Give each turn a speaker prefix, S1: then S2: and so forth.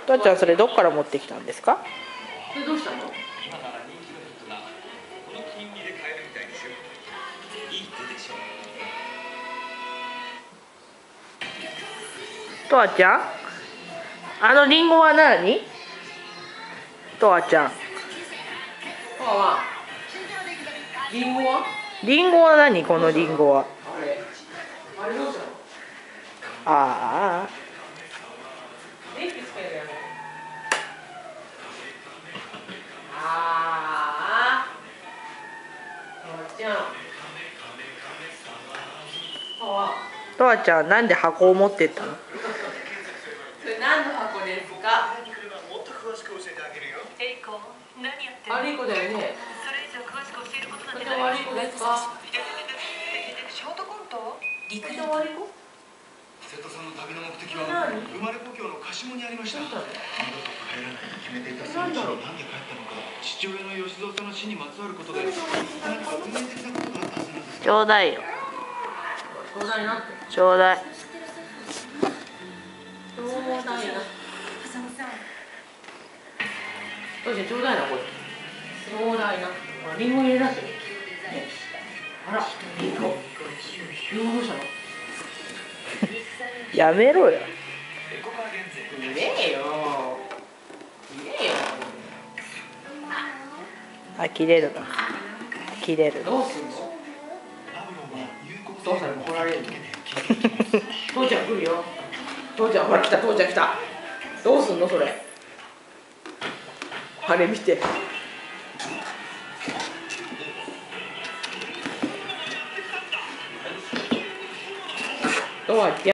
S1: とわちゃんそれどっから持ってきたんですか？
S2: それどうしたの？
S1: とわちゃん、あのリンゴは何？とわちゃん、
S2: リンゴは？
S1: リンゴは何？このリンゴは。
S2: あれどうしたの？
S1: ああ、
S2: 電気つけるやん。ああ。とわちゃん。
S1: とわちゃんなんで箱を持ってったの？
S2: それ何の箱ですか？あれいこだよね。それで悪い子ですか？
S3: ショートコント？
S2: 陸上悪い子？
S4: 瀬戸さんの旅の目的は生まれ故郷の柏にありました。二度と帰らないと決めていたその地に何で帰ったのか、父親の吉蔵さんの死にまつわることで何か運命的なことがあったはずなんです。
S1: ちょうだいよ。
S2: ちょうだいなって。
S1: ちょうだい。
S2: ちょうだいな。どうしてちょうだいなこれ。ちょうだいな。リンゴ入れなって。あら、リンゴ。リンゴどうしたの？
S1: やめろよ。
S2: 入れよ。入れよ。
S1: あ、切れるな。切れる。
S2: どうすんの？父さんに怒られるの？父ちゃん来るよ。父ちゃんほら来た、父ちゃん来た。どうすんのそれ？あれ見て。どうやって？